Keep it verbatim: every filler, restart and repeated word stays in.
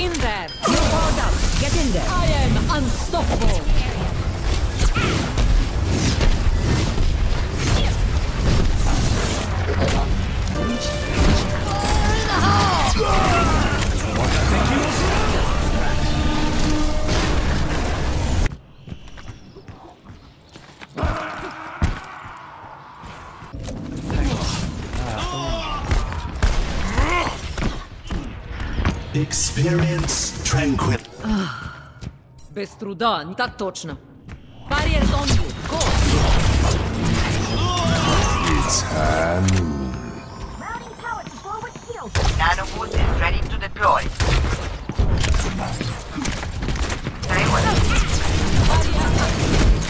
in there! You're powered up. Get in there. I am unstoppable! Experience tranquil. Без труда, так точно. Barriers on you, go! It's Hanu. Mounting power to forward shield. Nanoboot is ready to deploy. Very well.